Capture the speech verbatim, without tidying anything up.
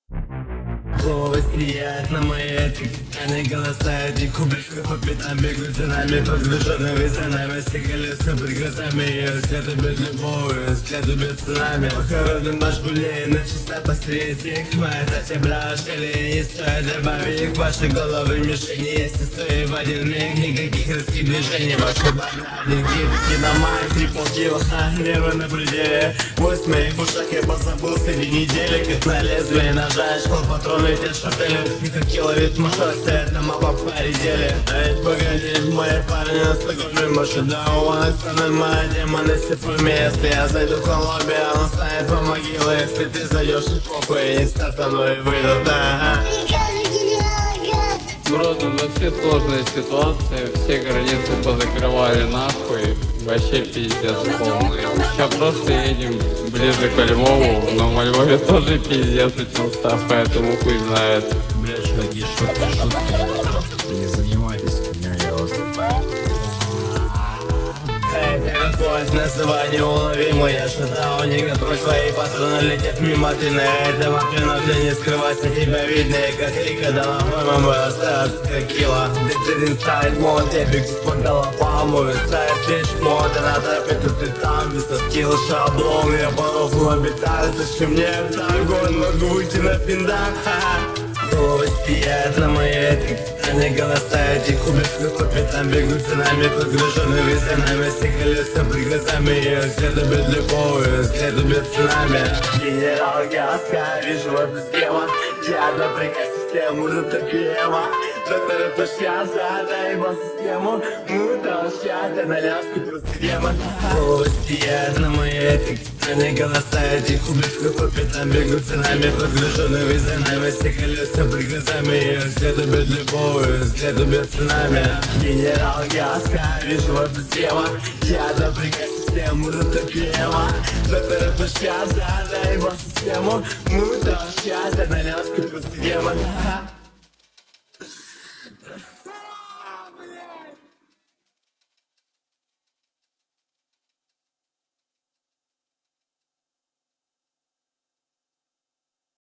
Слово сияет на моей они голоса, эти кубики по пятам бегут за нами, погруженными за нами, все колеса под глазами, ее взгляды без любовью, взгляды без цунами. Похоронен наш гулей, на часа посреди моя октября, шкале не стоит добавить ваши головы мишени, если стоит в один миг, никаких резких движений, ваши банальники, киномайк, три полкило, нервы на пределе, пусть в моих ушах я позабыл среди недели, как на лезвие ножа, школ патроны, те шатели, никаких ловит машина, стоят на мапах пределе. А ведь погоди, мои парни на Стокгольме, может, да, у вас моя демона, если если я зайду в Колумбию, он станет по могиле, если ты зайдешь и похуй, не стартану и выйду, да. Броду, за все сложные ситуации, все границы позакрывали нахуй, вообще пиздец полный. Сейчас просто едем ближе к Львову, но в Львове тоже пиздец очень устав, поэтому хуй знает. Бля, чуваки, шутки, шутки, не занимайтесь хуйней, я вас... Поезд называй неуловимый, я шатал, не готовь, твои патроны летят мимо, ты на этом окно, ты не скрывайся, тебя видно, и как Рика, да нахуй мой остаток, как кило. Ты inside мод, я бегу по головам, увисает лишь мод, на тропе, тут и там, без скилл шаблон, я по-рофлу обитаю, зачем мне это огонь, могу выйти на пиндак, Слово сияет на моей они голоса, эти кубики по пятам бегут за нами, погруженными за нами, все колеса под глазами, ее взгляды без любовью, взгляды без цунами. Генерал Гаска, вижу эту схему, я напрягаю систему, затопила. Доктор, это сейчас, дай его систему, мутал счастье, на ляску тут схема. Слово сияет на моей они голоса, эти кубики по пятам бегут за нами, погруженными за нами, все колеса под глазами, ее взгляды без любовью, взгляды без цунами. Генерал Гаска, вижу эту тему, я напрягаю систему, затопила. Доктор, это сейчас, дай его систему, мутал счастье, на ляску тут схема.